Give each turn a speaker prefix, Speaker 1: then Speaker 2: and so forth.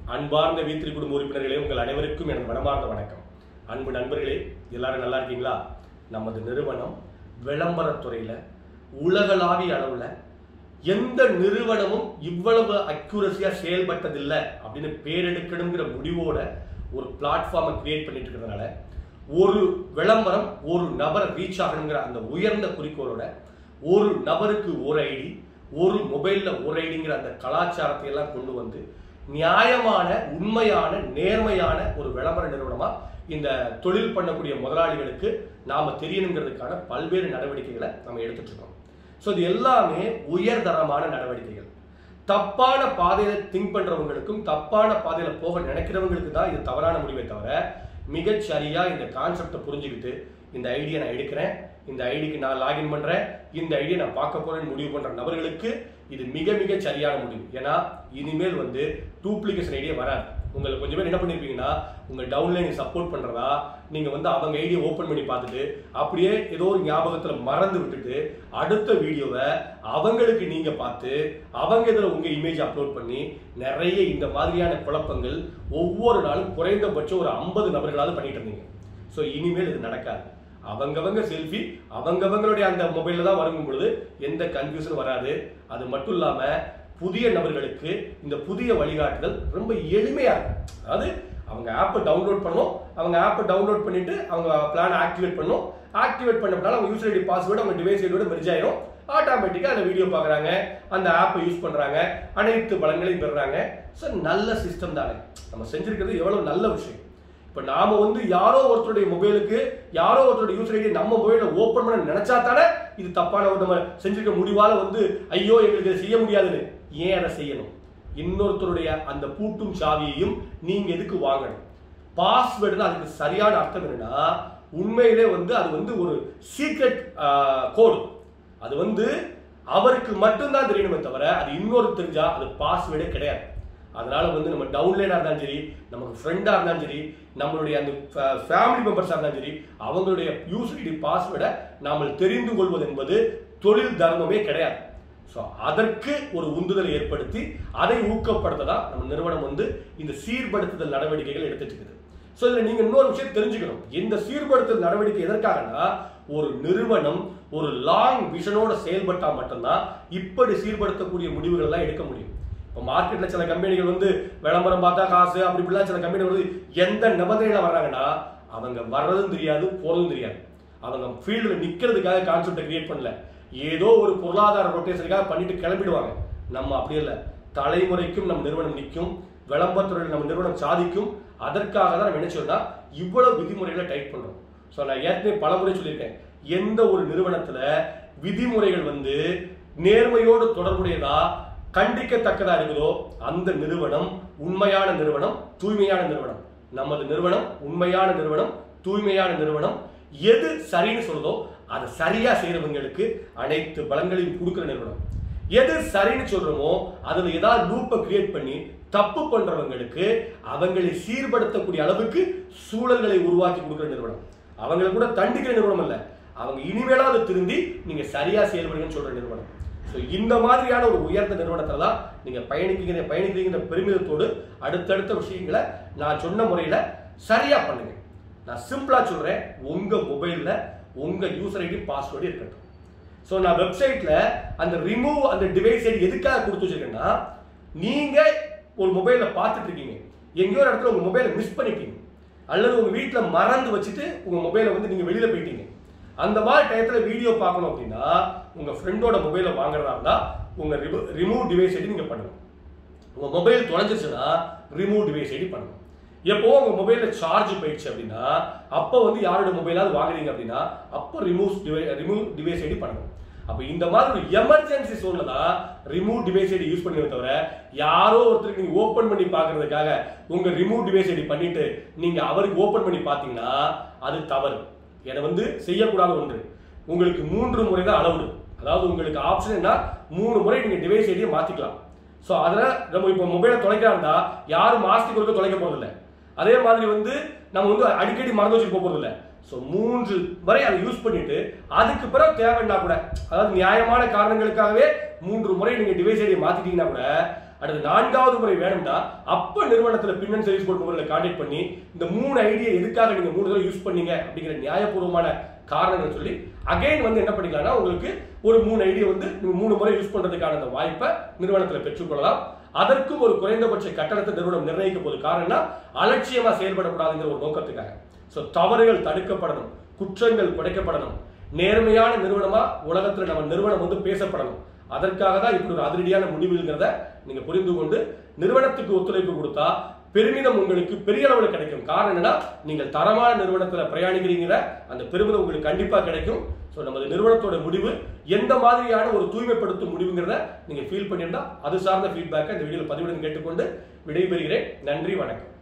Speaker 1: அன்பார்ந்த வீத்திரி குடும்ப உறுப்பினர்களே, உங்கள் அனைவருக்கும் எனது மனமார்ந்த வணக்கம். அன்பு நண்பர்களே, எல்லாரும் நல்லா இருக்கீங்களா? நமது நிறுவனம் விளம்பரத்துறையில் உலகளாவிய அளவில் எந்த நிறுவனமும் இவ்வளவு அக்யூரஸியாக செயல்பட்டதில்லை அப்படின்னு பேரெடுக்கணுங்கிற முடிவோட ஒரு பிளாட்ஃபார்மை கிரியேட் பண்ணிட்டு இருக்கிறதுனால ஒரு விளம்பரம் ஒரு நபரை ரீச் ஆகணுங்கிற அந்த உயர்ந்த குறிக்கோளோட ஒரு நபருக்கு ஒரு ஐடி, ஒரு மொபைலில் ஒரு ஐடிங்கிற அந்த கலாச்சாரத்தை எல்லாம் கொண்டு வந்து நியாயமான, உண்மையான, நேர்மையான ஒரு விளம்பர நிறுவனமா இந்த தொழில் பண்ணக்கூடிய முதலாளிகளுக்கு நாம தெரியணுங்கிறதுக்கான பல்வேறு நடவடிக்கைகளை நம்ம எடுத்துட்டு இருக்கோம். ஸோ இது எல்லாமே உயர்தரமான நடவடிக்கைகள். தப்பான பாதையில திங்க் பண்றவங்களுக்கும் தப்பான பாதையில போக நினைக்கிறவங்களுக்கு தான் இது தவறான முடிவை தவிர, மிகச்சரியா இந்த கான்செப்டை புரிஞ்சுக்கிட்டு இந்த ஐடியை நான் எடுக்கிறேன், இந்த ஐடிக்கு நான் லாகின் பண்றேன், இந்த ஐடியை நான் பார்க்க போறேன்னு முடிவு பண்ற நபர்களுக்கு இது மிக மிக சரியான முடிவு. ஏன்னா இனிமேல் டூப்ளிகேஷன் ஐடியா வராது. உங்களுக்கு கொஞ்சம் பேர் என்ன பண்ணிருப்பீங்கன்னா, உங்க டவுன்லைன் சப்போர்ட் பண்றதா நீங்க அவங்க ஐடியை ஓபன் பண்ணி பார்த்துட்டு அப்படியே ஏதோ ஒரு ஞாபகத்துல மறந்து விட்டுட்டு அடுத்த வீடியோவை அவங்களுக்கு நீங்க பார்த்து அவங்க இதுல உங்க இமேஜ் அப்லோட் பண்ணி நிறைய இந்த மாதிரியான குழப்பங்கள் ஒவ்வொரு நாளும் குறைந்தபட்சம் ஒரு 50 நபர்களாவது பண்ணிட்டு இருந்தீங்க. ஸோ இனிமேல் இது நடக்காது. அவங்கவங்க செல்ஃபி அவங்கவங்களுடைய அந்த மொபைலில் தான் வரும் பொழுது எந்த கன்ஃபியூஷன் வராது. அது மட்டும் இல்லாம புதிய நபர்களுக்கு இந்த புதிய வழிகாட்டுதல் ரொம்ப எளிமையா இருக்கும். அதாவது அவங்க ஆப்பை டவுன்லோட் பண்ணணும், அவங்க ஆப்பை டவுன்லோட் பண்ணிட்டு அவங்க பிளான் ஆக்டிவேட் பண்ணணும். ஆக்டிவேட் பண்ணப்பட்டாலும் அவங்க யூசர் ஐடி பாஸ்வேர்டு அவங்க டிவைஸ் ஐடியோட மெர்ஜ் ஆயிரும். ஆட்டோமேட்டிக்கா அந்த வீடியோ பார்க்குறாங்க, அந்த ஆப்பை யூஸ் பண்றாங்க, அனைத்து பலன்களையும் பெறுறாங்க. ஸோ நல்ல சிஸ்டம் தானே நம்ம செஞ்சிருக்கிறது, எவ்வளவு நல்ல விஷயம். இப்போ நாம யாரோ ஒருத்தருடைய மொபைலுக்கு யாரோ ஒருத்தருடைய யூசர் ஐடி நம்ம மொபைல ஓபன் பண்ண நினைச்சா தானே இது தப்பான நம்ம செஞ்சிருக்க முடிவால ஐயோ எங்களுக்கு இதை செய்ய முடியாதுன்னு. ஏன் அதை செய்யணும்? இன்னொருத்தருடைய அந்த பூட்டும் சாவியையும் நீங்க எதுக்கு வாங்கணும்? பாஸ்வேர்டு அதுக்கு சரியான அர்த்தம் என்னன்னா, உண்மையிலே அது ஒரு சீக்ரெட் கோடு. அது அவருக்கு மட்டும்தான் தெரியணுமே தவிர அது இன்னொரு தெரிஞ்சா அது பாஸ்வேர்டே கிடையாது. அதனால நம்ம டவுன்லைனா இருந்தாலும் சரி, நமக்கு ஃப்ரெண்டா இருந்தாலும் சரி, நம்மளுடைய அந்த ஃபேமிலி மெம்பர்ஸா இருந்தாலும் சரி, அவங்களுடைய யூசர் ஐடி பாஸ்வேர்டை நாம தெரிந்து கொள்வது என்பது தொழில் தர்மமே கிடையாது. ஸோ அதற்கு ஒரு உந்துதலை ஏற்படுத்தி அதை ஊக்கப்படுத்ததான் நம்ம நிறுவனம் இந்த சீர்படுத்துதல் நடவடிக்கைகள் எடுத்துட்டு இருக்குது. ஸோ இதில் நீங்க இன்னொரு விஷயம் தெரிஞ்சுக்கணும். இந்த சீர்படுத்துதல் நடவடிக்கை எதற்காகனா, ஒரு நிறுவனம் ஒரு லாங் விஷனோட செயல்பட்டா மட்டும்தான் இப்படி சீர்படுத்தக்கூடிய முடிவுகள் எல்லாம் எடுக்க முடியும். இப்போ மார்க்கெட்ல சில கம்பெனிகள் விளம்பரம் பார்த்தா காசு அப்படி இப்படிலாம் சில கம்பெனி எந்த நிபந்தனையில வர்றாங்கன்னா, அவங்க வர்றதும் தெரியாது, போறதும் தெரியாது. அவங்க ஃபீல்டுல நிக்கிறதுக்காக கான்செப்டை கிரியேட் பண்ணல, ஏதோ ஒரு பொருளாதார ரொட்டேஷனுக்காக பண்ணிட்டு கிளம்பிடுவாங்க. நம்ம அப்படி இல்லை. தலைமுறைக்கும் நம்ம நிறுவனம் நிற்கும், விளம்பரத்துறையில் நம்ம நிறுவனம் சாதிக்கும். அதற்காக தான் நம்ம என்ன சொன்னா இவ்வளவு விதிமுறைகளை டைட் பண்றோம். ஸோ நான் ஏற்கனவே பலமுறை சொல்லியிருக்கேன், எந்த ஒரு நிறுவனத்துல விதிமுறைகள் நேர்மையோடு தொடர்புடையதா கண்டிக்கத்தக்கதா இருக்குதோ அந்த நிறுவனம் உண்மையான நிறுவனம், தூய்மையான நிறுவனம். நமது நிறுவனம் உண்மையான நிறுவனம், தூய்மையான நிறுவனம். எது சரின்னு சொல்றதோ அதை சரியா செய்யறவங்களுக்கு அனைத்து பலன்களையும் கொடுக்கிற நிறுவனம். எது சரின்னு சொல்றோமோ அதுல ஏதாவது லூப்பை கிரியேட் பண்ணி தப்பு பண்றவங்களுக்கு அவங்களை சீர்படுத்தக்கூடிய அளவுக்கு சூழல்களை உருவாக்கி கொடுக்கிற நிறுவனம். அவங்களை கூட தண்டிக்கிற நிறுவனம் அல்ல, அவங்க இனிமேலாவது திருந்தி நீங்க சரியா செயல்படுங்கன்னு சொல்ற நிறுவனம். ஸோ இந்த மாதிரியான ஒரு உயர்ந்த நிறுவனத்தில் தான் நீங்க பயணிக்கிறீங்கிற பெருமிதத்தோடு அடுத்தடுத்த விஷயங்களை நான் சொன்ன முறையில சரியா பண்ணுங்க. நான் சிம்பிளா சொல்றேன், உங்க மொபைல்ல உங்க யூசர் ஐடி பாஸ்வேர்டு இருக்கட்டும். ஸோ நான் வெப்சைட்ல அந்த ரிமூவ் அந்த டிவைஸ் ஐடி எதுக்காக கொடுத்து வச்சிருக்கேன்னா, நீங்க ஒரு மொபைல பார்த்துட்டு இருக்கீங்க, எங்கேயோ ஒரு இடத்துல உங்க மொபைலை மிஸ் பண்ணிட்டீங்க, அல்லது உங்க வீட்டில் மறந்து வச்சுட்டு உங்க மொபைலை நீங்க வெளியில போயிட்டீங்க. அந்த மாதிரி டயத்துல வீடியோ பார்க்கணும் அப்படின்னா உங்க ஃப்ரெண்டோட மொபைலை வாங்குறதா இருந்தா உங்க ரிமூவ் டிவைஸ் ஐடி நீங்க பண்ணணும். உங்க மொபைல் தொலைஞ்சிருச்சுன்னா ரிமூவ் டிவைஸ் ஐடி பண்ணணும். எப்போ உங்க மொபைல்ல சார்ஜ் போயிடுச்சு அப்படின்னா அப்போ யாரோட மொபைலாவது வாங்குறீங்க அப்படின்னா அப்போ ரிமூவ் டிவைஸ் ஐடி பண்ணணும். அப்ப இந்த மாதிரி ஒரு எமர்ஜென்சி சோன்ல தான் ரிமூவ் டிவைஸ் ஐடி யூஸ் பண்ணுவதை தவிர, யாரோ ஒருத்தருக்கு நீங்க ஓபன் பண்ணி பாக்குறதுக்காக உங்க ரிமூவ் டிவைஸ் ஐடி பண்ணிட்டு நீங்க அவருக்கு ஓபன் பண்ணி பாத்தீங்கன்னா அது தவறு. என செய்யக்கூடாத ஒன்று. உங்களுக்கு 3 முறை தான் அளவுடு. அதாவது உங்களுக்கு ஆப்ஷன் என்ன, 3 முறை நீங்க டிவைஸ் ஐடியை மாத்திக்கலாம். ஸோ அதில் நம்ம இப்போ மொபைலை தொலைக்கிறா இருந்தா யாரும் மாசத்துக்கு ஒருக்க தொலைக்க போறதில்லை. அதே மாதிரி நம்ம அடிக்கடி மறந்து வச்சுட்டு போறதில்லை. ஸோ 3 வரை அதை யூஸ் பண்ணிட்டு அதுக்கு பிறகு தேவைன்னா கூட, அதாவது நியாயமான காரணங்களுக்காகவே 3 முறை நீங்க டிவைஸ் ஐடியை மாத்திட்டீங்கன்னா கூட அடுத்து 4வது முறை வேணும்னா அப்ப நிறுவனத்துல பின்னன் சர்வீஸ் போர்ட் முறையில கான்டாக்ட் பண்ணி இந்த 3 ஐடியா எதுக்காக நீங்க 3 தடவை யூஸ் பண்ணீங்க அப்படிங்கிற நியாயபூர்வமான காரணங்கள் சொல்லி அகைன் வந்து என்ன பண்ணிக்கலாம்னா உங்களுக்கு ஒரு 3 ஐடியா வந்து 3 முறை யூஸ் பண்றதுக்கான அந்த வாய்ப்பை நிறுவனத்துல பெற்றுக்கொள்ளலாம். அதற்கும் ஒரு குறைந்தபட்ச கட்டணத்தை நிறுவனம் நிர்ணயிக்க போது. காரணம்னா அலட்சியமா செயல்படக்கூடாதுங்கிற ஒரு நோக்கத்துக்காக. சோ தவறுகள் தடுக்கப்படணும், குற்றங்கள் குறைக்கப்படணும், நேர்மையான நிறுவனமா உலகத்துல நம்ம நிறுவனம் வந்து பேசப்படணும். அதற்காக தான் இப்படி ஒரு அதிரடியான முடிவுங்கிறத நீங்க புரிந்து கொண்டு நிறுவனத்துக்கு ஒத்துழைப்பு கொடுத்தா பெருமிதம் உங்களுக்கு பெரிய அளவில் கிடைக்கும். காரணம் என்னன்னா நீங்கள் தரமான நிறுவனத்துல பிரயாணிக்கிறீங்கிற அந்த பெருமிதம் உங்களுக்கு கண்டிப்பா கிடைக்கும். ஸோ நமது நிறுவனத்தோட முடிவு எந்த மாதிரியான ஒரு தூய்மைப்படுத்தும் முடிவுங்கிறத நீங்க ஃபீல் பண்ணியிருந்தா அது சார்ந்த ஃபீட்பேக்கை இந்த வீடியோவில் பதிவுடன் கேட்டுக்கொண்டு விடைபெறுகிறேன். நன்றி, வணக்கம்.